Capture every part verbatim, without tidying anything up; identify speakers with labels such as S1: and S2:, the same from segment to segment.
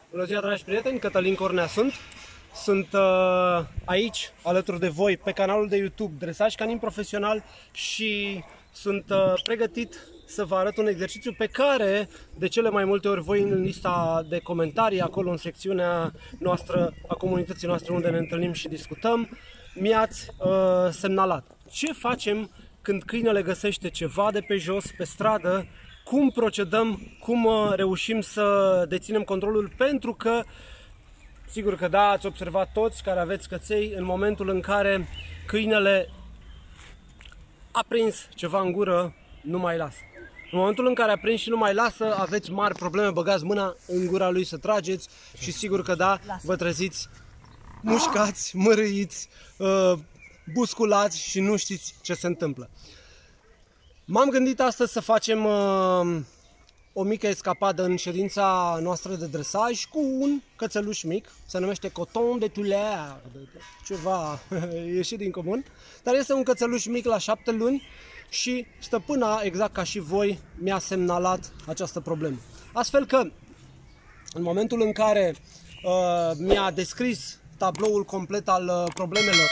S1: Bună ziua, dragi prieteni, Cătălin Cornea sunt. Sunt uh, aici, alături de voi, pe canalul de YouTube Dresaj Canin Profesional și sunt uh, pregătit să vă arăt un exercițiu pe care, de cele mai multe ori, voi în lista de comentarii, acolo în secțiunea noastră, a comunității noastre unde ne întâlnim și discutăm, mi-ați uh, semnalat. Ce facem când câinele găsește ceva de pe jos, pe stradă? Cum procedăm, cum reușim să deținem controlul, pentru că, sigur că da, ați observat toți care aveți căței, în momentul în care câinele a prins ceva în gură, nu mai lasă. În momentul în care a prins și nu mai lasă, aveți mari probleme, băgați mâna în gura lui să trageți și sigur că da, vă treziți mușcați, mărâiți, busculați și nu știți ce se întâmplă. M-am gândit astăzi să facem uh, o mică escapadă în ședința noastră de dresaj cu un cățeluș mic, se numește Coton de Tulare, ceva ieșit din comun, dar este un cățeluș mic la șapte luni și stăpâna, exact ca și voi, mi-a semnalat această problemă. Astfel că, în momentul în care uh, mi-a descris tabloul complet al uh, problemelor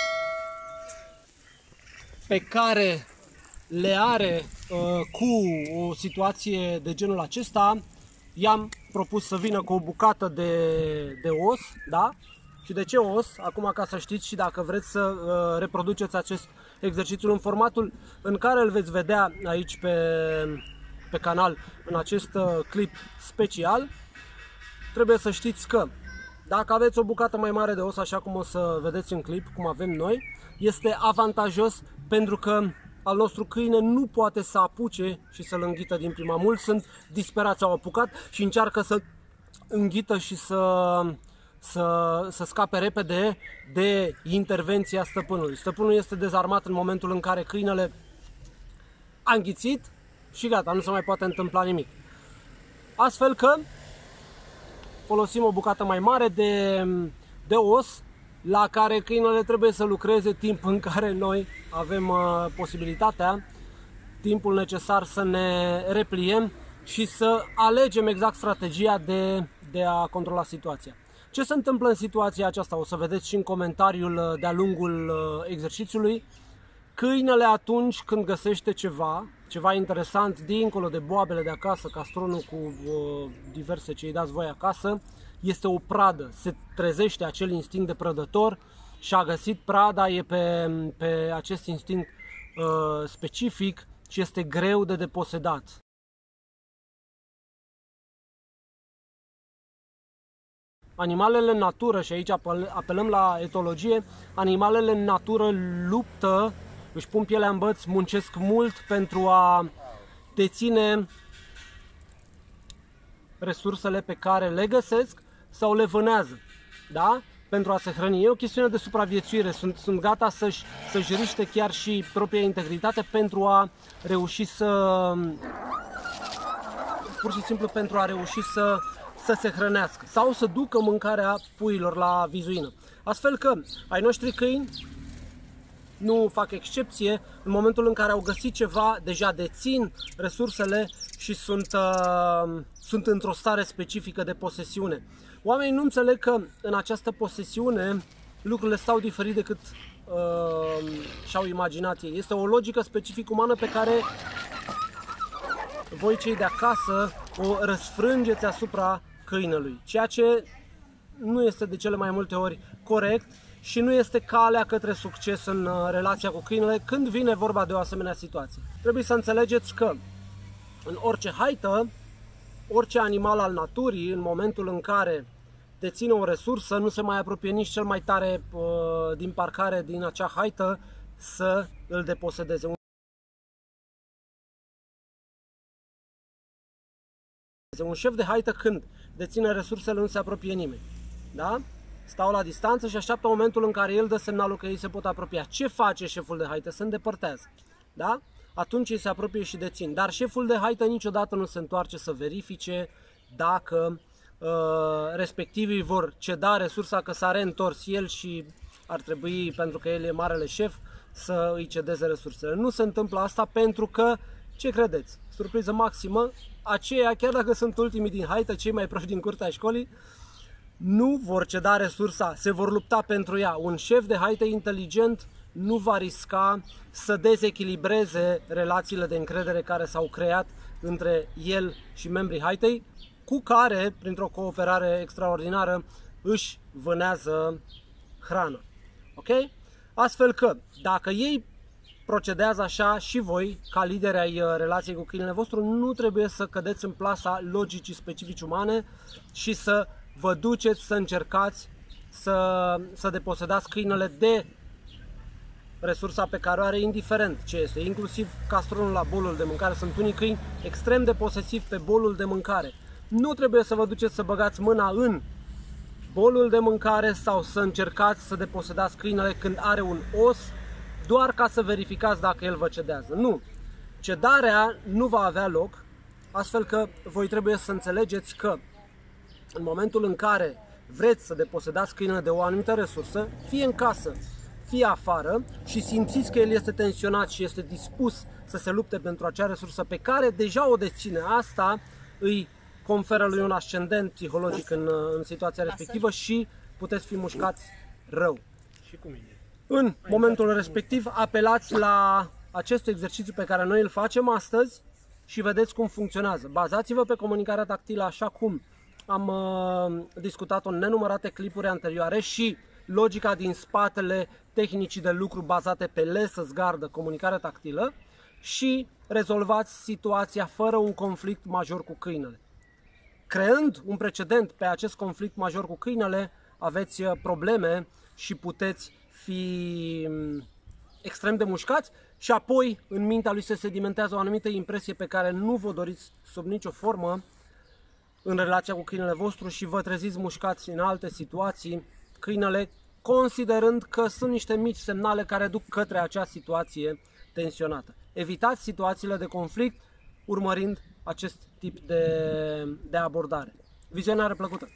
S1: pe care le are uh, cu o situație de genul acesta, i-am propus să vină cu o bucată de, de os, da? Și de ce os? Acum, ca să știți și dacă vreți să uh, reproduceți acest exercițiu în formatul în care îl veți vedea aici pe, pe canal, în acest uh, clip special, trebuie să știți că dacă aveți o bucată mai mare de os, așa cum o să vedeți în clip, cum avem noi, este avantajos pentru că al nostru câine nu poate să apuce și să-l înghită din prima. Mulți sunt disperați, au apucat și încearcă să înghită și să, să, să scape repede de intervenția stăpânului. Stăpânul este dezarmat în momentul în care câinele a înghițit și gata, nu se mai poate întâmpla nimic. Astfel că folosim o bucată mai mare de, de os, la care câinele trebuie să lucreze, timp în care noi avem uh, posibilitatea, timpul necesar să ne repliem și să alegem exact strategia de, de a controla situația. Ce se întâmplă în situația aceasta? O să vedeți și în comentariul de-a lungul uh, exercițiului. Câinele, atunci când găsește ceva, ceva interesant, dincolo de boabele de acasă, castronul cu uh, diverse ce îi dați voi acasă, este o pradă, se trezește acel instinct de prădător și a găsit prada, e pe, pe acest instinct uh, specific și este greu de deposedat. Animalele în natură, și aici apelăm la etologie, animalele în natură luptă, își pun pielea în băț, muncesc mult pentru a deține resursele pe care le găsesc sau le vânează, da? Pentru a se hrăni. E o chestiune de supraviețuire, sunt, sunt gata să-și să-și riște chiar și propria integritate pentru a reuși să, pur și simplu pentru a reuși să, să se hrănească sau să ducă mâncarea puiilor la vizuină. Astfel că ai noștri câini nu fac excepție, în momentul în care au găsit ceva, deja dețin resursele și sunt, uh, sunt într-o stare specifică de posesiune. Oamenii nu înțeleg că în această posesiune lucrurile stau diferit decât uh, și-au imaginat ei. Este o logică specific umană pe care voi, cei de acasă, o răsfrângeți asupra câinelui, ceea ce nu este de cele mai multe ori corect și nu este calea către succes în relația cu câinele când vine vorba de o asemenea situație. Trebuie să înțelegeți că în orice haită, orice animal al naturii, în momentul în care deține o resursă, nu se mai apropie nici cel mai tare uh, din parcare din acea haită să îl deposedeze. Un șef de haită, când deține resursele, nu se apropie nimeni. Da? Stau la distanță și așteaptă momentul în care el dă semnalul că ei se pot apropia. Ce face șeful de haită? Se îndepărtează. Da? Atunci ei se apropie și dețin. Dar șeful de haită niciodată nu se întoarce să verifice dacă uh, respectivii vor ceda resursa, că s-a reîntors el și ar trebui, pentru că el e marele șef, să îi cedeze resursele. Nu se întâmplă asta pentru că, ce credeți? Surpriză maximă, aceia, chiar dacă sunt ultimii din haită, cei mai proști din curtea școlii, nu vor ceda resursa, se vor lupta pentru ea. Un șef de haite inteligent nu va risca să dezechilibreze relațiile de încredere care s-au creat între el și membrii haitei, cu care, printr-o cooperare extraordinară, își vânează hrană. Ok? Astfel că, dacă ei procedează așa, și voi, ca lideri ai relației cu câinele vostru, nu trebuie să cădeți în plasa logicii specifici umane și să vă duceți să încercați să, să deposedați câinele de resursa pe care o are, indiferent ce este, inclusiv castronul la bolul de mâncare. Sunt unii câini extrem de posesivi pe bolul de mâncare. Nu trebuie să vă duceți să băgați mâna în bolul de mâncare sau să încercați să deposedați câinele când are un os, doar ca să verificați dacă el vă cedează. Nu! Cedarea nu va avea loc, astfel că voi trebuie să înțelegeți că în momentul în care vreți să deposedați câinele de o anumită resursă, fie în casă, fie afară, și simțiți că el este tensionat și este dispus să se lupte pentru acea resursă pe care deja o deține, asta îi conferă lui un ascendent psihologic în, în situația respectivă și puteți fi mușcați rău.
S2: Și cu mine.
S1: În momentul respectiv, apelați la acest exercițiu pe care noi îl facem astăzi și vedeți cum funcționează. Bazați-vă pe comunicarea tactilă, așa cum am uh, discutat-o în nenumărate clipuri anterioare, și logica din spatele tehnicii de lucru bazate pe lesă, gardă, comunicare tactilă, și rezolvați situația fără un conflict major cu câinele. Creând un precedent pe acest conflict major cu câinele, aveți probleme și puteți fi extrem de mușcați și apoi în mintea lui se sedimentează o anumită impresie pe care nu vă doriți sub nicio formă în relația cu câinele vostru și vă treziți mușcați în alte situații, câinele considerând că sunt niște mici semnale care duc către acea situație tensionată. Evitați situațiile de conflict urmărind acest tip de, de abordare. Vizionare plăcută!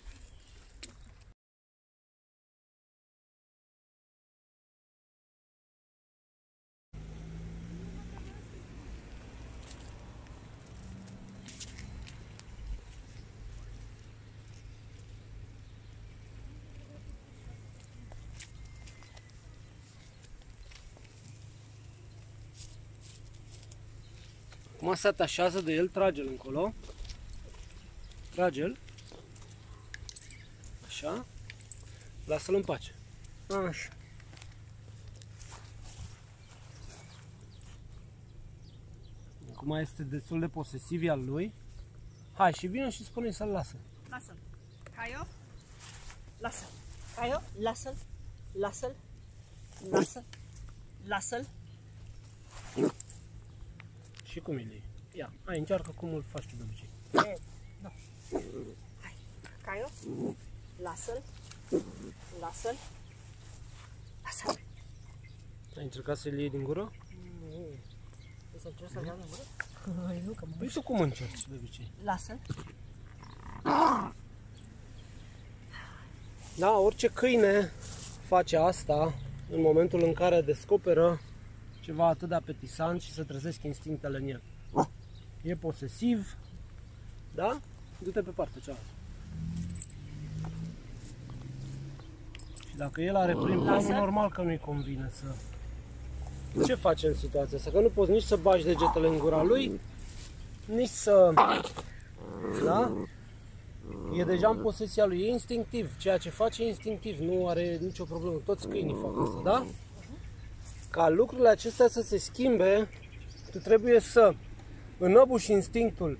S1: Acum se atașează de el, trage-l încolo, trage-l, așa, lasă-l în pace, așa. Acum este destul de posesiv al lui, hai și vine și spune să-l lasă.
S3: Lasă-l, Caio, lasă-l, Caio, lasă-l, lasă-l, lasă-l, lasă-l.
S1: Și cum e? Ia, hai, încearcă cum îl faci tu de obicei.
S3: E, nu. Hai, Caio, lasă-l, lasă-l, lasă-l.
S1: Ai încercat să-l iei din gură?
S3: Nu. Vrei să încerci să-l iau din gură? Nu, că mă...
S1: Păi tu cum încerci de obicei?
S3: Lasă-l.
S1: Da, orice câine face asta în momentul în care descoperă ceva atât de apetisant și să trezesc instinctele în el. E posesiv, da? Du-te pe partea cealaltă. Și dacă el are prim planul, normal că nu-i convine să... Ce faci în situația asta? Că nu poți nici să bagi degetele în gura lui, nici să... Da? E deja în posesia lui, e instinctiv. Ceea ce face e instinctiv, nu are nicio problemă. Toți câinii fac asta, da? Ca lucrurile acestea să se schimbe, tu trebuie să înăbuși instinctul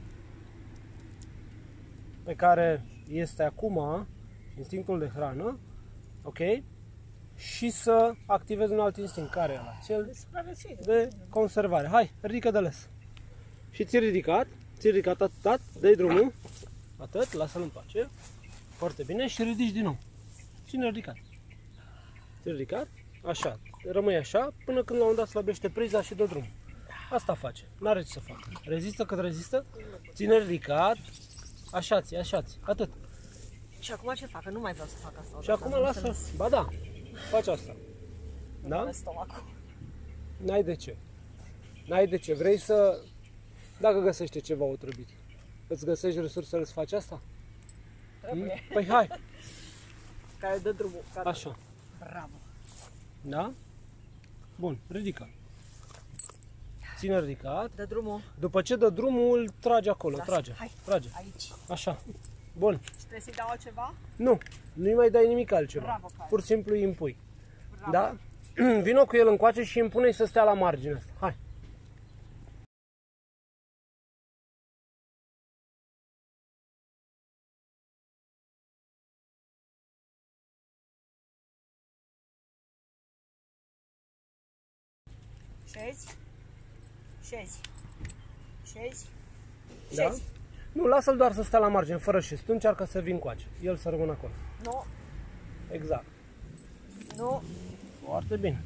S1: pe care este acum, instinctul de hrană, ok? Și să activezi un alt instinct. Care e ăla? Cel de conservare. Hai, ridică de les. Și ți-ai ridicat, ți-ai ridicat atât, dă-i drumul, atât, lasă-l în pace, foarte bine, și ridici din nou. Ține ridicat. Ți-ai ridicat, așa, rămâi așa, până când la un dat slăbește priza și dă drumul. Asta face, n-are ce să facă. Rezistă cât rezistă, ține ridicat, așa-ți, așa-ți, atât.
S3: Și acum ce fac? Nu mai vreau să fac asta.
S1: Și acum lasă, ba da, faci asta. Da? N-ai de ce. N-ai de ce. Vrei să, dacă găsește ceva otrăvit, îți găsești resursele să faci asta?
S3: Trebuie.
S1: Păi hai,
S3: Care dă drumul. Gata.
S1: Așa.
S3: Bravo.
S1: Da? Bun, ridică. Ține ridicat.
S3: Dă drumul.
S1: După ce dă drumul, îl trage acolo,
S3: Lasă.
S1: trage.
S3: Hai.
S1: Trage.
S3: Aici.
S1: Așa. Bun.
S3: Și trebuie să-i dau altceva?
S1: Nu, nu-i mai dai nimic altceva.
S3: Bravo, Caio.
S1: Pur și simplu îi impui.
S3: Bravo.
S1: Da? Vino cu el încoace și impune-i să stea la marginea asta. Hai.
S3: Șezi? Șezi. Șezi.
S1: Da?
S3: Șezi.
S1: Nu, lasă-l doar să stea la margine, fără șes. Tu încearcă să vin coace. El să rămână acolo.
S3: Nu.
S1: Exact.
S3: Nu.
S1: Foarte bine.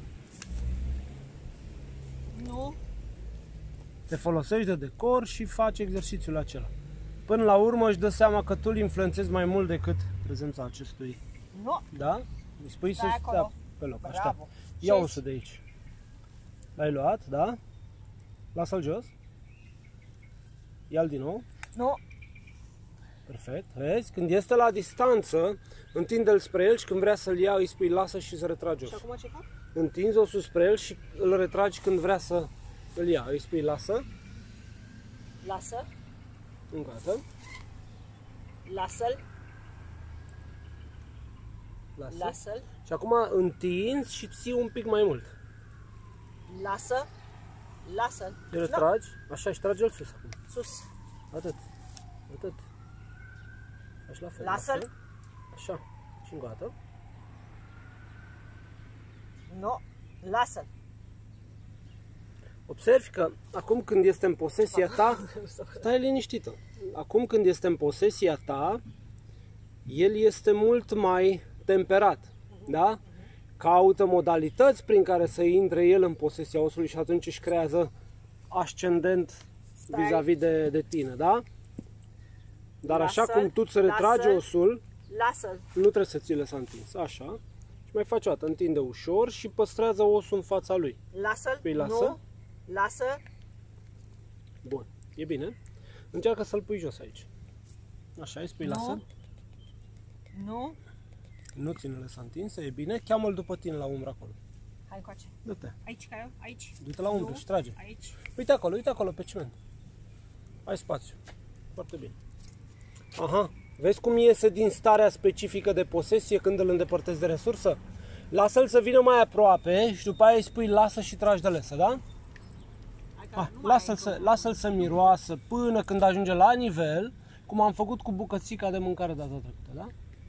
S3: Nu.
S1: Te folosești de decor și faci exercițiul acela. Până la urmă își dă seama că tu îl influențezi mai mult decât prezența acestui.
S3: Nu.
S1: Da? Îi spui
S3: Stai
S1: să
S3: acolo.
S1: stea pe loc. Așa.
S3: Bravo.
S1: Ia
S3: Șezi.
S1: osul de aici. L-ai luat, da? Lasă-l jos. Ia-l din nou.
S3: Nu.
S1: Perfect. Vezi? Când este la distanță, întinde-l spre el și când vrea să-l ia, îi spui lasă și să retragi
S3: Și
S1: osul.
S3: acum ce fac?
S1: Întinzi osul spre el și îl retragi când vrea să îl ia. Îi spui lasă.
S3: Lasă.
S1: Încă o dată.
S3: Lasă-l.
S1: Lasă.
S3: Lasă-l.
S1: Și acum întinzi și ții un pic mai mult.
S3: Lasă. Lasă-l.
S1: Îl retragi. Așa și trage-l sus acum.
S3: Sus.
S1: Atât. Atât. Așa la fel.
S3: Lasă-l.
S1: Așa. Și încă o dată.
S3: Nu. Lasă-l.
S1: Observi că acum când este în posesia ta, stai liniștită. Acum când este în posesia ta, el este mult mai temperat. Da? Caută modalități prin care să intre el în posesia osului și atunci își creează ascendent
S3: Stai.
S1: vis-a-vis de, de tine, da? Dar așa
S3: Lasă-l,
S1: cum tu îți retragi
S3: lasă-l.
S1: osul,
S3: Lasă-l.
S1: nu trebuie să ți le s-a întins. Așa. Și mai faci o dată, întinde ușor și păstrează osul în fața lui.
S3: Lasă-l.
S1: Păi lasă.
S3: Nu. Lasă.
S1: Bun, e bine. Încearcă să-l pui jos aici. Așa, îi spui
S3: Nu.
S1: lasă.
S3: Nu.
S1: Nu ține-le s-a întins, e bine. Cheamă-l după tine la umbră acolo.
S3: Hai încoace.
S1: Du-te.
S3: Aici, Caio. Aici.
S1: Du-te la umbră
S3: Nu.
S1: și trage.
S3: Aici.
S1: Uite acolo, uite acolo pe ciment. Ai spațiu. Foarte bine. Aha. Vezi cum iese din starea specifică de posesie când îl îndepărtezi de resursă? Lasă-l să vină mai aproape și după aia îi spui lasă și tragi de lesă, da?
S3: Hai, Caio,
S1: Ah,
S3: nu mai
S1: lasă-l
S3: ai
S1: să,
S3: încolo.
S1: lasă-l să miroasă până când ajunge la nivel, cum am făcut cu bucățica de mâncare data trecută, da?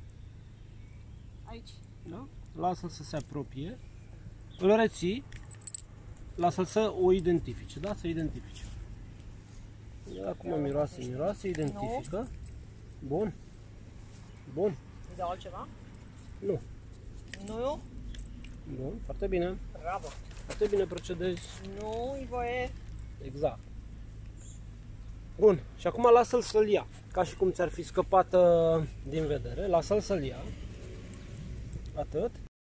S3: Aici.
S1: Da? Lasă-l să se apropie, îl reții, lasă-l să o identifice, da? Să identifice. Acum miroase, miroase, identifică. Bun. Bun.
S3: Îi dau altceva?
S1: Nu.
S3: Nu.
S1: Bun, foarte bine.
S3: Bravo.
S1: Foarte bine procedezi.
S3: Nu-i voie.
S1: Exact. Bun, și acum lasă-l să-l ia, ca și cum ți-ar fi scăpat uh, din vedere. Lasă-l să-l ia. Atât.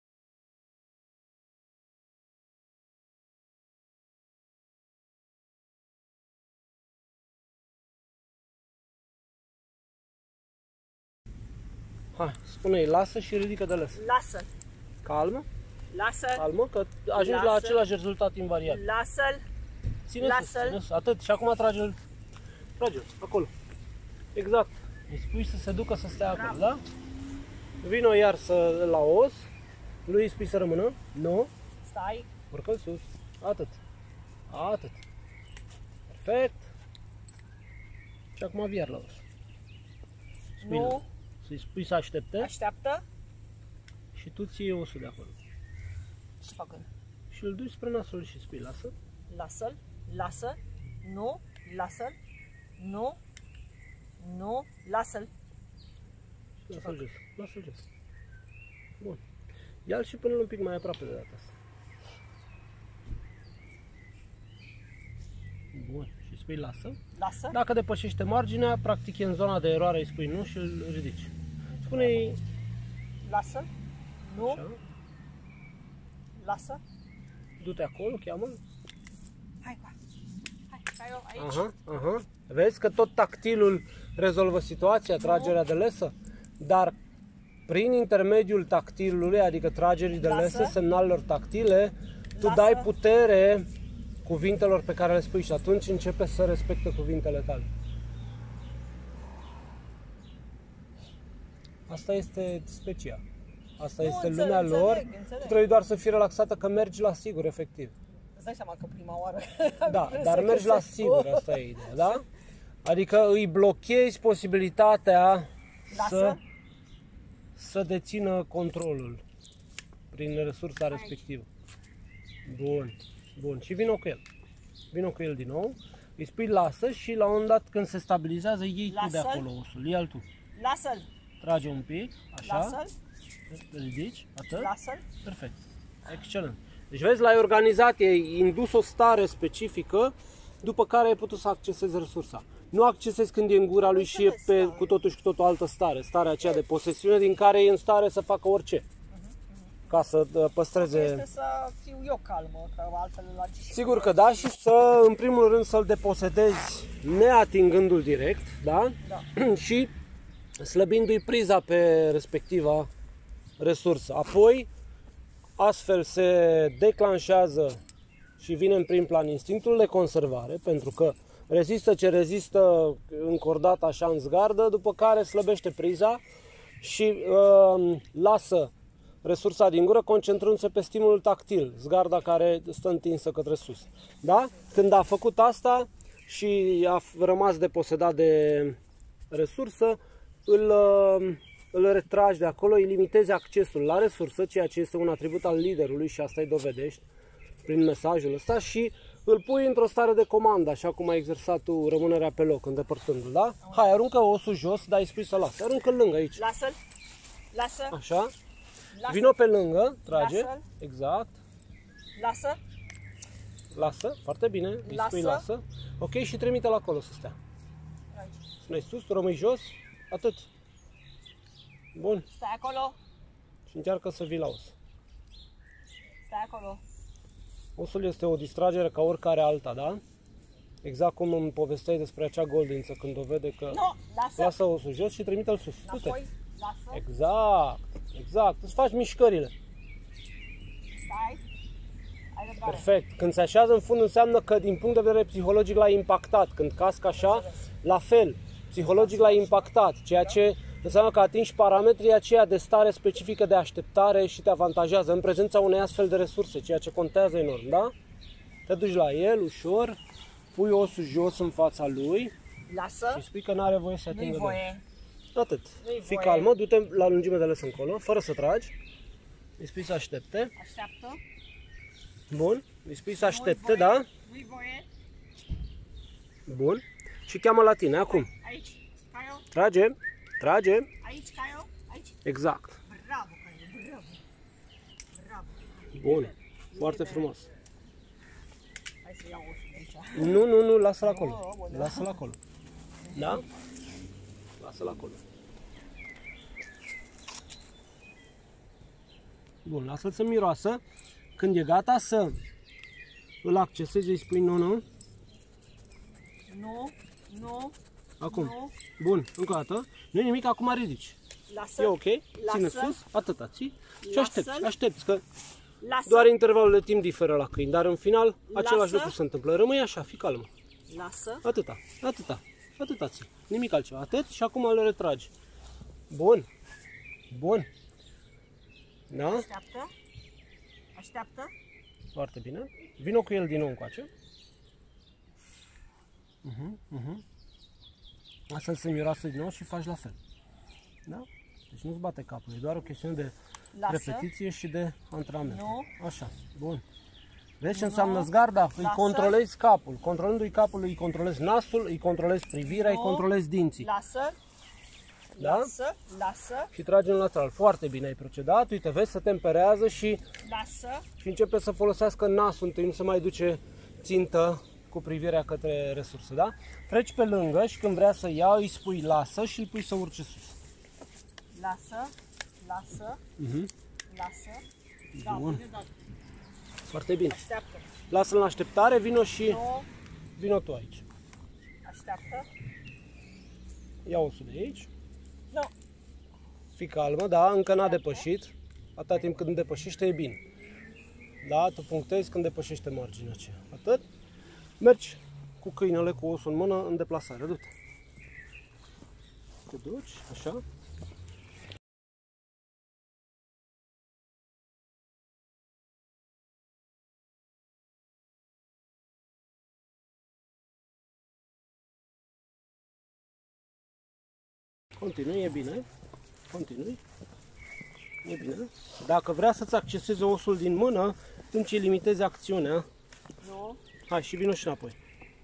S1: Hai, spune-i lasă și ridică de les.
S3: Lasă-l.
S1: Calmă,
S3: Lasă-l.
S1: calmă, că ajungi la
S3: Lasă.
S1: același rezultat invariabil.
S3: Lasă-l.
S1: Ține sus,
S3: Lasă-l.
S1: ține sus. Atât. Și acum trage-l. Trage-l, acolo. Exact. Îi spui să se ducă să stea acolo, da? Vino iar să la os. Lui îi spui să rămână. Nu.
S3: Stai.
S1: Urcă-l sus. Atât. Atât. Perfect. Și acum viar la os. Spui
S3: Nu.
S1: să-i spui să aștepte
S3: Așteaptă.
S1: și tu ții osul de acolo.
S3: Ce fac?
S1: Și îl duci spre nasul și spui lasă.
S3: Lasă-l. Lasă. Nu. Lasă-l. Nu. Nu. Lasă-l.
S1: Lasă-l jos. Lasă-l jos. Bun. Ia-l și pune-l un pic mai aproape de data asta. Bun. Și spui lasă.
S3: Lasă.
S1: Dacă depășește marginea, practic e în zona de eroare, îi spui nu și îl ridici. Spune-i
S3: Lasă. Nu.
S1: așa.
S3: Lasă.
S1: Du-te acolo, cheamă-l.
S3: Hai, qua. Hai, Caio, aici.
S1: Aha, aha. Vezi că tot tactilul rezolvă situația, tragerea de lesă, dar prin intermediul tactilului, adică tragerii de
S3: Lasă.
S1: lesă, semnalelor tactile, tu
S3: Lasă.
S1: dai putere cuvintelor pe care le spui și atunci începe să respecte cuvintele tale. Asta este specia. Asta
S3: Nu,
S1: este
S3: înțeleg,
S1: lumea
S3: înțeleg,
S1: lor.
S3: înțeleg.
S1: Tu trebuie doar să fii relaxată că mergi la sigur, efectiv.
S3: Îți dai seama că prima oară...
S1: Da,
S3: trebuie
S1: dar
S3: să
S1: mergi la
S3: găsesc-
S1: sigur, asta e ideea, da? Adică îi blochezi posibilitatea să,
S3: Lasă.
S1: să dețină controlul prin resursa respectivă. Bun, bun. Și vină cu el. Vină cu el din nou, îi spui lasă și la un moment dat când se stabilizează, iei tu de
S3: Lasă-l.
S1: acolo osul, ia-l tu.
S3: Lasă-l,
S1: Trage un pic, așa,
S3: lasă-l,
S1: ridici, atât.
S3: lasă-l.
S1: Perfect. Excelent. Deci vezi, l-ai organizat, i-ai indus o stare specifică, după care ai putut să accesezi resursa. Nu accesezi când e în gura lui și e pe cu totul și cu totul altă stare, starea aceea de posesiune din care e în stare să facă orice. Ca să uh, păstreze...
S3: Este să fiu eu calmă, că altfel îl agi și
S1: Sigur că da, și să, în primul rând, să-l deposedezi neatingându-l direct, da?
S3: Da.
S1: Și slăbindu-i priza pe respectiva resursă. Apoi, astfel se declanșează și vine în prim plan instinctul de conservare, pentru că rezistă ce rezistă încordat așa în zgardă, după care slăbește priza și uh, lasă resursa din gură concentrându-se pe stimulul tactil, zgarda care stă întinsă către sus. Da? Când a făcut asta și a rămas deposedat de resursă, îl, uh, îl retragi de acolo, îi limitezi accesul la resursă, ceea ce este un atribut al liderului și asta îi dovedești prin mesajul ăsta și îl pui într-o stare de comandă, așa cum ai exersat tu rămânerea pe loc, îndepărtându-l, da? Hai, aruncă osul jos, dar îi spui să lasă. Aruncă-l lângă aici.
S3: Lasă-l, lasă,
S1: Așa.
S3: lasă,
S1: Vino pe lângă, trage.
S3: Lasă-l.
S1: Exact.
S3: lasă,
S1: Lasă, foarte bine. Îi
S3: Lasă.
S1: spui lasă. Ok, și trimite-l acolo să stea.
S3: aici.
S1: Spune sus, tu rămâi jos. Atât. Bun.
S3: Stai acolo,
S1: Și încearcă să vii la os.
S3: stai acolo.
S1: Osul este o distragere ca oricare alta, da? Exact cum îmi povesteai despre acea goldință când o vede că...
S3: Nu, lasă,
S1: Lasă osul jos și trimite-l sus. Du-te.
S3: înapoi, lasă,
S1: Exact, exact. Îți faci mișcările.
S3: stai, ai răbdare.
S1: Perfect. Când se așează în fund înseamnă că din punct de vedere psihologic l-ai impactat. Când cască așa, la fel. Psihologic l-ai impactat, ceea ce înseamnă că atingi parametrii aceia de stare specifică de așteptare și te avantajează în prezența unei astfel de resurse, ceea ce contează enorm, da? Te duci la el ușor, pui osul jos în fața lui
S3: Lasă,
S1: și spui că nu are voie să
S3: nu-i
S1: atingă de
S3: voie.
S1: Atât.
S3: Nu-i
S1: Fii
S3: voie.
S1: calmă, du-te la lungime de les încolo, fără să tragi. Îi spui să aștepte.
S3: Așteaptă,
S1: Bun. Îi spui să aștepte, da?
S3: nu-i voie.
S1: Bun. Și cheamă la tine, acum.
S3: Aici, Caio,
S1: Trage, trage.
S3: aici, Caio, aici.
S1: Exact.
S3: Bravo, Caio, bravo. Bravo.
S1: Bun. Foarte frumos.
S3: Hai să iau osul de aici.
S1: Nu, nu, nu, lasă-l
S3: Nu,
S1: acolo.
S3: bă, da.
S1: Lasă-l acolo. Da? Lasă-l acolo. Bun, lasă-l să miroasă. Când e gata să îl accesezi, îi spui nu, nu.
S3: Nu, nu,
S1: Acum.
S3: nu.
S1: Bun, încă o dată. Nu niimic, acum ridici.
S3: Lasă,
S1: E ok? Ține
S3: lasă,
S1: sus, atâta ții și
S3: Lasă-l.
S1: aștepți, aștepți, că
S3: lasă,
S1: doar intervalul de timp diferă la câini, dar în final același
S3: Lasă.
S1: lucru se întâmplă. Rămâi așa, fii calmă.
S3: lasă,
S1: Atâta, atâta, atâta ții. Nimic altceva. Atât și acum îl retragi. Bun. Bun. Da?
S3: așteaptă, așteaptă,
S1: Foarte bine. Vino cu el din nou încoace. Uh-huh, uh-huh. Asta se miroasă din nou și faci la fel. Da? Deci nu-ți bate capul, e doar o chestiune de
S3: lasă,
S1: repetiție și de antrenament.
S3: Nu.
S1: Așa, bun. Vezi ce înseamnă zgarda? Îi
S3: Lasă.
S1: controlezi capul. Controlându-i capul, îi controlezi nasul, îi controlezi privirea, îi
S3: Nu.
S1: controlezi dinții.
S3: lasă,
S1: Da?
S3: lasă, lasă,
S1: Și tragi în lateral. Foarte bine ai procedat. Uite, vezi, se temperează și,
S3: lasă,
S1: și începe să folosească nasul întâi, nu se mai duce țintă cu privirea către resurse, da? Treci pe lângă și când vrea să ia, îi spui lasă și îl pui să urce sus.
S3: lasă, lasă,
S1: Uh-huh.
S3: lasă. Da,
S1: Bun.
S3: bine, da.
S1: Foarte bine.
S3: Așteaptă.
S1: Lasă-l în așteptare, vino și
S3: Nu,
S1: vino tu aici.
S3: așteaptă.
S1: Ia osul de aici.
S3: Nu,
S1: Fii calmă, da, încă n-a depășit. Atâta timp când depășește e bine. Da, tu punctezi când depășește marginea aceea. Atât. Mergi cu câinele, cu osul în mână, în deplasare. Du-te. Te duci, așa. Continui, e bine. Continui. E bine. Dacă vrea să-ți acceseze osul din mână, atunci îi limitezi acțiunea.
S3: Nu.
S1: Hai, și vină și înapoi.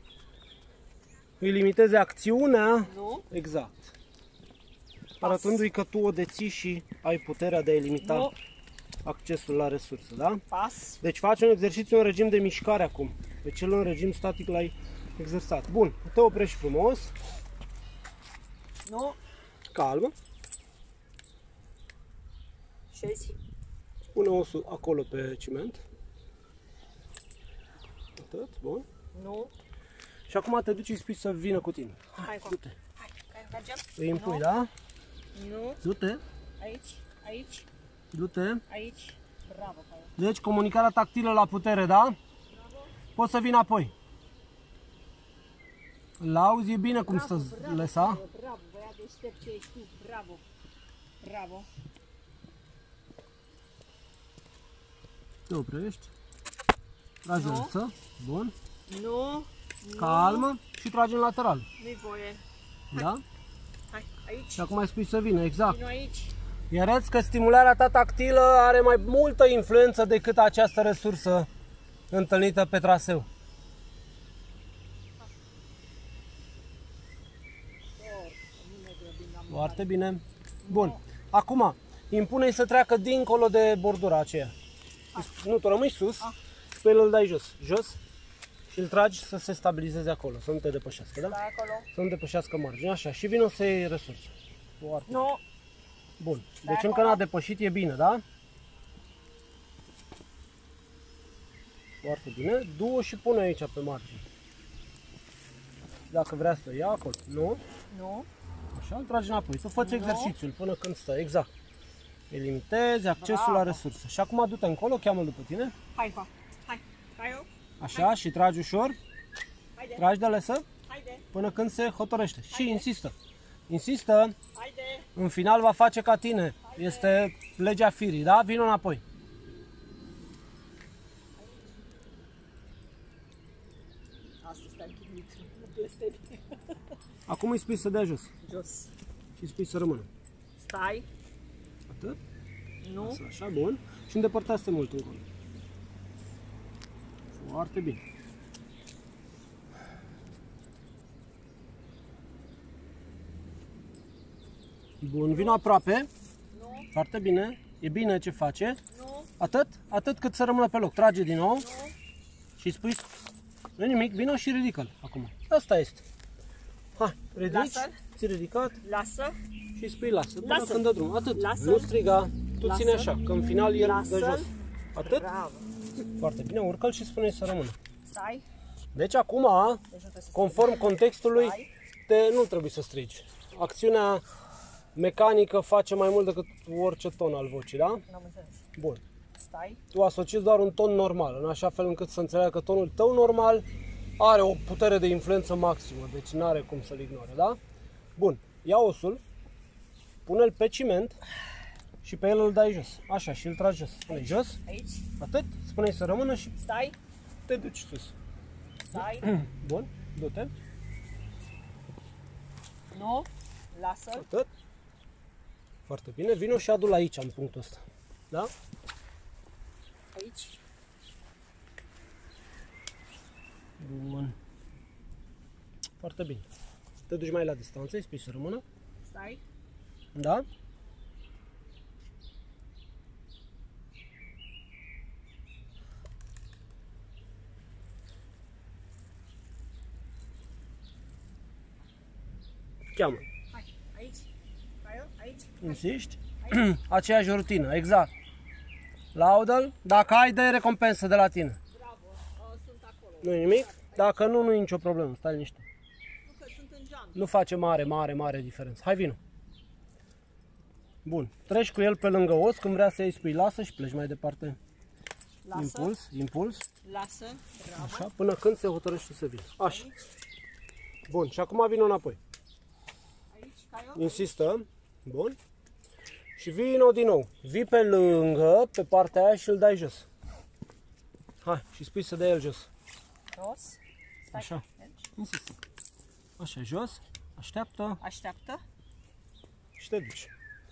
S1: Îi limitezi acțiunea.
S3: Nu.
S1: Exact. Arătându-i că tu o deții și ai puterea de a limita
S3: Nu.
S1: accesul la resurse, da?
S3: Pas.
S1: Deci faci un exercițiu în regim de mișcare acum. Pe cel în regim static l-ai exersat. Bun, te oprești frumos.
S3: Nu.
S1: Calmă.
S3: Șezi.
S1: Pune osul acolo pe ciment. Atât, bun.
S3: Nu.
S1: Și acum te duci și spui să vină cu tine.
S3: Hai, cu.
S1: Du-te.
S3: Hai, hai, mergem.
S1: Îi impui,
S3: Nu.
S1: da?
S3: Nu.
S1: Du-te.
S3: Aici. Aici.
S1: Du-te.
S3: Aici. Bravo, Caio.
S1: Deci comunicarea tactilă la putere, da?
S3: Bravo.
S1: Poți să vii înapoi. L-auzi, e bine cum
S3: Bravo,
S1: stă
S3: bravo,
S1: lesa.
S3: Caio, bravo, băiat deștept ce ești tu. Bravo. Bravo.
S1: Te oprești. Tragi
S3: Nu.
S1: lăsă. Bun.
S3: Nu.
S1: Calmă și tragi în lateral.
S3: Nu-i voie.
S1: Da?
S3: Hai, aici.
S1: Și acum îi spui să vină, exact.
S3: Vino aici.
S1: Îi arăți că stimularea ta tactilă are mai multă influență decât această resursă întâlnită pe traseu. Foarte bine. Bun. Acum, impune-i să treacă dincolo de bordura aceea. Nu, tu rămâi sus, și pe el îl dai jos. Jos și îl tragi să se stabilizeze acolo, să nu te depășească, da?
S3: Stai acolo.
S1: Să nu depășească marginea, așa. Și vino să iei resurse. Foarte
S3: Nu.
S1: bun. Deci încă n-a depășit, e bine, da? Foarte bine. Du-o și pune aici pe margine. Dacă vrea să ia acolo. Nu?
S3: Nu.
S1: Așa, îl tragi înapoi. Tu fă
S3: Nu.
S1: exercițiul până când stă. Exact. Îi limitezi accesul
S3: Bravo.
S1: la resurse. Și acum du-te încolo, cheamă-l după tine.
S3: Hai, fa. Hai. Caio.
S1: Așa, și tragi ușor.
S3: Haide.
S1: Tragi de lesă
S3: Haide.
S1: până când se hotărăște. Și
S3: Haide.
S1: insistă. Insistă.
S3: Haide.
S1: În final va face ca tine. Este legea firii, da? Vino înapoi.
S3: Asta stai chinuit. Nu este bine.
S1: Acum îi spui să dea jos.
S3: Jos.
S1: Și îi spui să rămână.
S3: Stai.
S1: Atât.
S3: Nu.
S1: Așa, așa, bun. Și îndepărtați-te mult încolo. Foarte bine. Bun, vino aproape.
S3: Nu.
S1: Foarte bine. E bine ce face.
S3: Nu.
S1: Atât? Atât cât să rămână pe loc. Trage din nou
S3: Nu.
S1: și spui, nu nimic, vino și ridică-l acum. Asta este. Hai, ridici,
S3: Lasă-l.
S1: ți ridicat
S3: Lasă.
S1: și îi spui lasă. Până
S3: Lasă-l.
S1: când dă drum. Atât.
S3: Lasă-l.
S1: Nu striga. Tu
S3: Lasă-l.
S1: ține așa, că în final el dă
S3: Lasă-l.
S1: jos. Atât?
S3: Bravo.
S1: Foarte bine. Urcă-l și spune să rămână.
S3: Stai.
S1: Deci acum,
S3: Deci nu trebuie să
S1: conform contextului,
S3: Stai.
S1: te, nu trebuie să strigi. Acțiunea mecanică face mai mult decât orice ton al vocii, da?
S3: N-am înțeles.
S1: Bun.
S3: Stai.
S1: Tu asociezi doar un ton normal, în așa fel încât să înțeleagă că tonul tău normal are o putere de influență maximă, deci nu are cum să-l ignore, da? Bun. Ia osul, pune-l pe ciment și pe el îl dai jos. Așa, și îl tragi jos. Spune jos,
S3: Aici.
S1: atât, spune-i să rămână și
S3: Stai.
S1: te duci sus.
S3: Stai.
S1: Bun, du-te.
S3: Nu. Lasă-l.
S1: Atât. Foarte bine. Vino și adu-l aici, în punctul ăsta. Da?
S3: Aici.
S1: Bun. Foarte bine. Te duci mai la distanță, îi spui să rămână.
S3: Stai.
S1: Da? Cheamă.
S3: Hai. Aici. Caio. Aici.
S1: Insiști? Aceeași rutină, exact. Laudă-l. Dacă ai, dă recompensă de la tine.
S3: Bravo. Uh, sunt acolo.
S1: Nu e nimic? Dacă nu, nu e nicio problemă. Stai liniște.
S3: Nu că sunt în geam.
S1: Nu face mare, mare, mare diferență. Hai, vino. Bun. Treci cu el pe lângă os, când vrea să iei spui lasă și pleci mai departe.
S3: Lasă.
S1: Impuls, impuls.
S3: Lasă. Bravo.
S1: Așa, până când se hotărăște să vină. Așa. Bun, și acum vină înapoi.
S3: Aici, Caio.
S1: Insistă. Bun. Și vină din nou. Vii pe lângă, pe partea aia și îl dai jos. Hai, și spui să dea el jos.
S3: Jos. Stai.
S1: Așa.
S3: Mergi.
S1: Insistă. Așa, jos. Așteaptă
S3: Așteaptă.
S1: și te duci.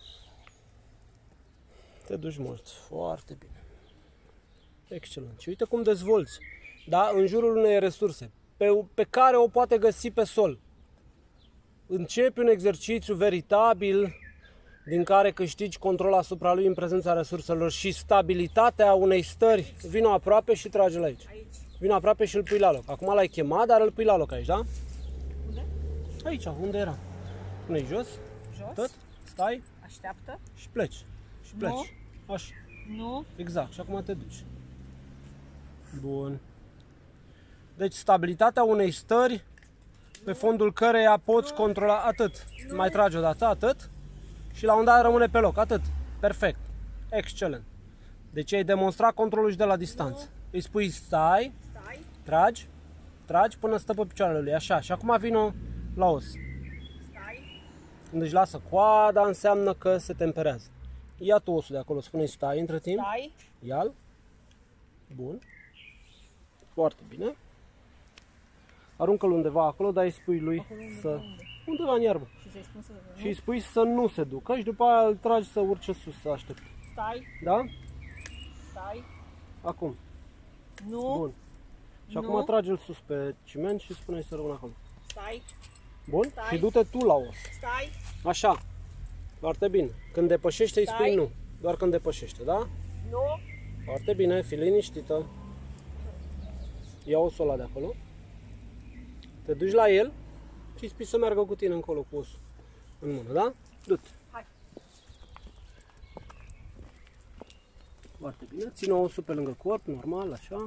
S1: Te duci mult. Foarte bine. Excelent. Și uite cum dezvolți. Da? În jurul unei resurse pe, pe care o poate găsi pe sol. Începi un exercițiu veritabil din care câștigi control asupra lui în prezența resurselor și stabilitatea unei stări. Vino aproape și trage-l aici.
S3: Aici.
S1: Vino aproape și îl pui la loc. Acum l-ai chemat, dar îl pui la loc aici, da?
S3: Unde?
S1: Aici, unde era. Pune-i jos,
S3: Jos.
S1: tot, stai
S3: Așteaptă.
S1: și pleci. Și pleci.
S3: Nu.
S1: Așa,
S3: Nu.
S1: exact. Și acum te duci. Bun. Deci stabilitatea unei stări pe fondul căreia poți controla atât. Mai tragi o dată, atât. Și la un dat rămâne pe loc, atât. Perfect. Excelent. Deci ai demonstrat controlul și de la distanță. Îi spui stai,
S3: Stai.
S1: tragi, tragi până stă pe picioarele lui, așa. Și acum vino la os.
S3: Stai.
S1: Când își lasă coada, înseamnă că se temperează. Ia tu osul de acolo, spune-i stai între timp.
S3: Stai.
S1: Ia-l. Bun. Foarte bine. Aruncă-l undeva acolo, dar îi spui lui
S3: Acolo unde?
S1: să...
S3: Unde?
S1: Undeva în iarbă.
S3: Și să-i spun să...
S1: Și îi spui să nu se ducă și după aia îl tragi să urce sus, să aștepte.
S3: Stai.
S1: Da?
S3: Stai.
S1: Acum.
S3: Nu.
S1: Bun. Și
S3: Nu.
S1: acum trage-l sus pe ciment și spune-i să rămână acolo.
S3: Stai.
S1: Bun?
S3: Stai.
S1: Și du-te tu la os.
S3: Stai.
S1: Așa. Foarte bine. Când depășește, îi spui
S3: Stai.
S1: nu. Doar când depășește, da?
S3: Nu.
S1: Foarte bine, fii liniștită. Ia osul ăla de acolo. Te duci la el și îi spui să meargă cu tine încolo cu osul în mână, da? Du-te.
S3: Hai.
S1: Foarte bine. Ține osul pe lângă corp, normal, așa.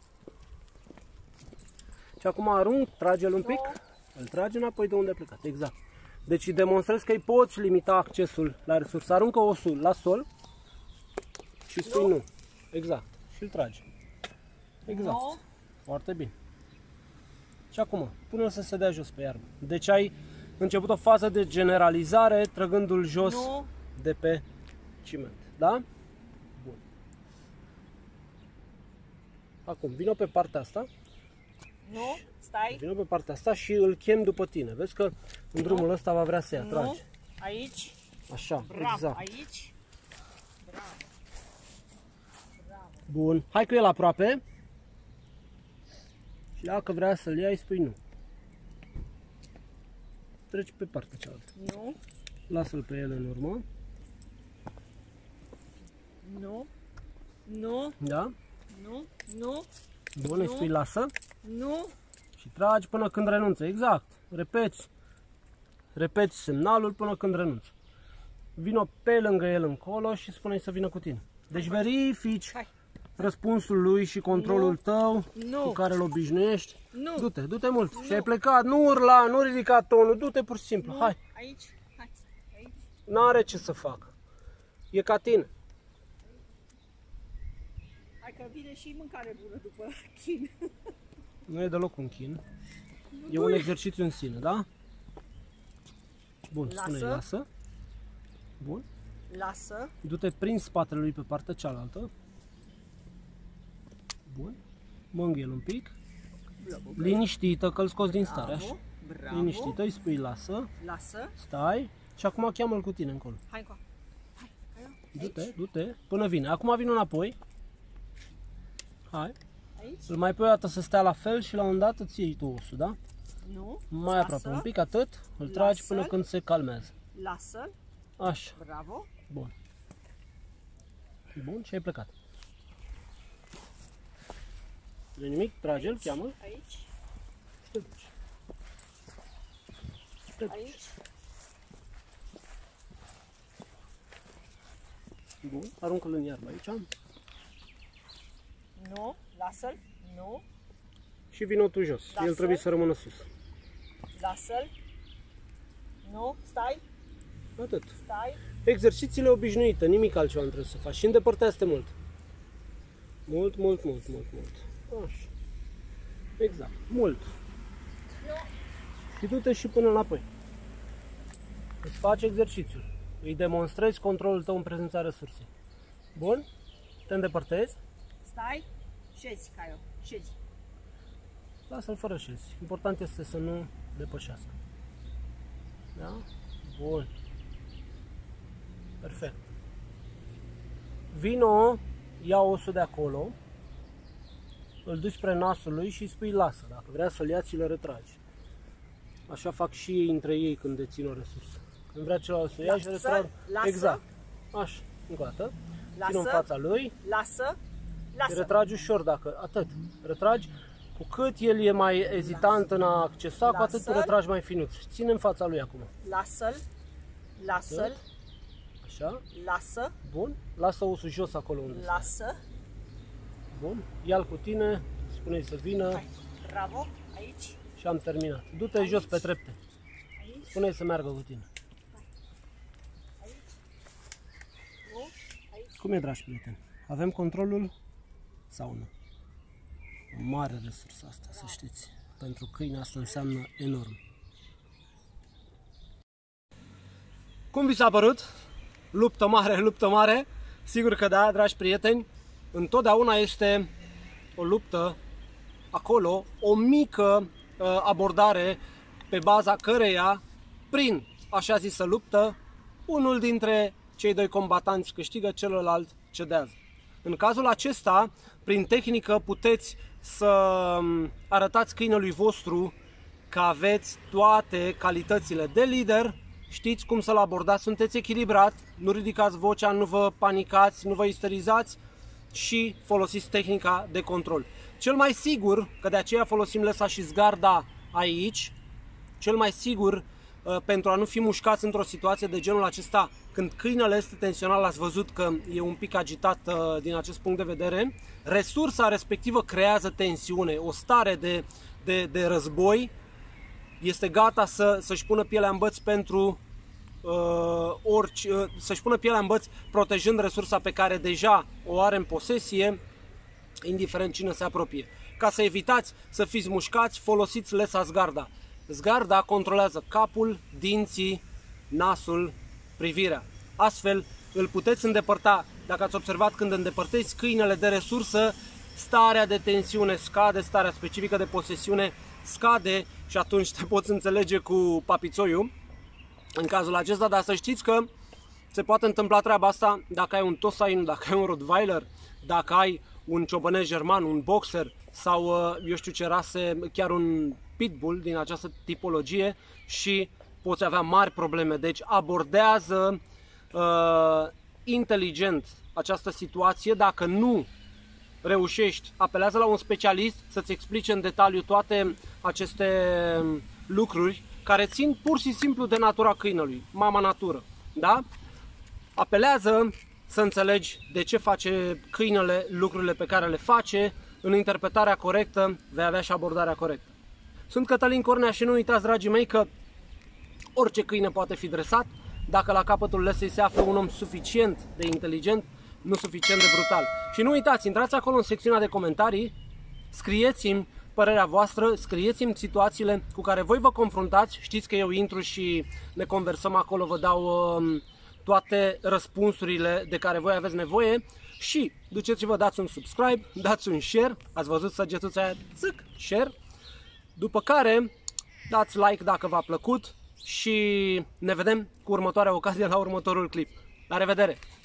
S1: Și acum arunc, trage-l un pic. Îl trage înapoi de unde a plecat. Exact. Deci îi demonstrezi că îi poți limita accesul la resursă. Aruncă osul la sol și spui nu. nu. Exact. Și îl tragi. Exact.
S3: Nu.
S1: Foarte bine. Și acum, pune-l să se dea jos pe iarbă. Deci ai început o fază de generalizare trăgându-l jos
S3: Nu.
S1: de pe ciment. Da? Bun. Acum, vină pe partea asta.
S3: Nu. Stai.
S1: Vină pe partea asta și îl chem după tine. Vezi că în drumul ăsta va vrea să ia.
S3: Nu.
S1: Tragi.
S3: Aici.
S1: Așa,
S3: Bravo.
S1: exact.
S3: Aici. Bravo. Bravo.
S1: Bun. Hai cu el aproape. Și dacă vrea să-l ia, îi spui nu. Treci pe partea cealaltă.
S3: Nu.
S1: Lasă-l pe el în urmă.
S3: Nu. Nu.
S1: Da?
S3: Nu. Nu.
S1: Bun, îi
S3: Nu.
S1: spui lasă.
S3: Nu.
S1: Și tragi până când renunță. Exact. Repeți. Repeți semnalul până când renunță. Vino pe lângă el încolo și spune-i să vină cu tine. Deci verifici
S3: Hai.
S1: răspunsul lui și controlul
S3: Nu.
S1: tău
S3: Nu.
S1: cu care îl obișnuiești.
S3: Nu.
S1: Du-te, du-te mult.
S3: Nu.
S1: Și ai plecat. Nu urla, nu ridica tonul. Du-te pur și simplu.
S3: Nu.
S1: Hai.
S3: Aici. Hai. Aici.
S1: N-are ce să facă. E ca tine.
S3: Hai că vine și mâncare bună după chin.
S1: Nu e deloc un chin. E un exercițiu în sine, da? Bun,
S3: Lasă.
S1: spune-i lasă. Bun.
S3: Lasă.
S1: Du-te prin spatele lui pe partea cealaltă. Bun. Mângâie-l un pic. Liniștită, că îl scoți din stare. Așa.
S3: Bravo. Bravo.
S1: Liniștită, îi spui lasă.
S3: Lasă.
S1: Stai. Și acum cheamă-l cu tine încolo.
S3: Hai cu. Hai. Hai.
S1: Du-te, du-te, până vine. Acum vine înapoi. Hai.
S3: Aici.
S1: Îl mai pui o dată să stea la fel și la un dat îți iei tu osul, da?
S3: Nu.
S1: Mai
S3: Lasă.
S1: aproape, un pic, atât. Îl tragi până
S3: Lasă-l.
S1: când se calmează.
S3: Lasă-l.
S1: Așa.
S3: Bravo.
S1: Bun. Bun, și ai plecat. Nu nimic, trage-l, cheamă-l.
S3: Aici.
S1: Și te duci. Te duci.
S3: Aici.
S1: Bun, aruncă-l în iarbă aici.
S3: Nu. Lasă-l. Nu.
S1: Și vină tu jos. El
S3: Lasă.
S1: trebuie să rămână sus.
S3: Lasă-l. Nu. Stai.
S1: Atât.
S3: Stai.
S1: exercițiile obișnuite, nimic altceva nu trebuie să faci. Și îndepărtează-te mult. Mult, mult, mult, mult, mult. Așa. Exact, mult. Și du-te și până înapoi. Îți faci exercițiul. Îi demonstrezi controlul tău în prezența resursei. Bun? Te îndepărtezi.
S3: Stai, șezi, Caio, șezi.
S1: Lasă-l fără șezi. Important este să nu depășească. Da? Bun. Perfect. Vino, ia osul de acolo, îl duci spre nasul lui și îi spui lasă. Dacă vrea să-l ia, ți-l retragi. Așa fac și ei între ei când dețin o resursă. Când vrea celălalt să ia și retrag.
S3: Lasă.
S1: Exact. Așa. Încă o dată.
S3: Lasă.
S1: Țin în fața lui.
S3: Lasă. Lasă.
S1: Și retragi ușor dacă. Atât. Retragi. Cu cât el e mai ezitant în a accesa, cu atât tu retragi mai finuț. Ține în fața lui acum.
S3: Lasă-l. Lasă-l.
S1: Așa.
S3: Lasă.
S1: Bun. Lasă osul jos acolo unde
S3: Lasă.
S1: Bun. Ia-l cu tine. Spune-i să vină.
S3: Hai. Bravo. Aici.
S1: Și am terminat. Du-te jos pe trepte.
S3: Aici.
S1: Spune-i să meargă cu tine.
S3: Aici. Nu. Aici.
S1: Cum e, dragi prieteni? Avem controlul sau nu? O mare resursă asta, să știți. Pentru câine asta înseamnă enorm. Cum vi s-a părut? Luptă mare, luptă mare? Sigur că da, dragi prieteni. Întotdeauna este o luptă acolo, o mică uh, abordare pe baza căreia, prin așa zisă luptă, unul dintre cei doi combatanți câștigă, celălalt cedează. În cazul acesta, prin tehnică puteți să arătați câinelui vostru că aveți toate calitățile de lider, știți cum să-l abordați, sunteți echilibrat, nu ridicați vocea, nu vă panicați, nu vă isterizați și folosiți tehnica de control. Cel mai sigur, că de aceea folosim lesa și zgarda aici, cel mai sigur pentru a nu fi mușcați într-o situație de genul acesta, când câinele este tensionat, l-ați văzut că e un pic agitat din acest punct de vedere, resursa respectivă creează tensiune, o stare de, de, de război, este gata să, să-și pună pielea în băț pentru uh, orice, uh, să-și pună pielea în băț protejând resursa pe care deja o are în posesie, indiferent cine se apropie. Ca să evitați să fiți mușcați, folosiți lesa zgarda. Zgarda controlează capul, dinții, nasul, privirea. Astfel îl puteți îndepărta. Dacă ați observat, când îndepărtezi câinele de resursă, starea de tensiune scade, starea specifică de posesiune scade și atunci te poți înțelege cu papițoiul în cazul acesta, dar să știți că se poate întâmpla treaba asta dacă ai un Tosain, dacă ai un Rottweiler, dacă ai un ciobăneș german, un boxer sau eu știu ce rase, chiar un pitbull din această tipologie și poți avea mari probleme. Deci abordează uh, inteligent această situație. Dacă nu reușești, apelează la un specialist să-ți explice în detaliu toate aceste lucruri care țin pur și simplu de natura câinelui, mama natură. Da? Apelează să înțelegi de ce face câinele lucrurile pe care le face, în interpretarea corectă vei avea și abordarea corectă. Sunt Cătălin Cornea și nu uitați, dragii mei, că orice câine poate fi dresat dacă la capătul lesei se află un om suficient de inteligent, nu suficient de brutal. Și nu uitați, intrați acolo în secțiunea de comentarii, scrieți-mi părerea voastră, scrieți-mi situațiile cu care voi vă confruntați. Știți că eu intru și ne conversăm acolo, vă dau uh, toate răspunsurile de care voi aveți nevoie. Și duceți-vă, dați un subscribe, dați un share, ați văzut săgetuța aia, țic, share. După care dați like dacă v-a plăcut și ne vedem cu următoarea ocazie la următorul clip. La revedere!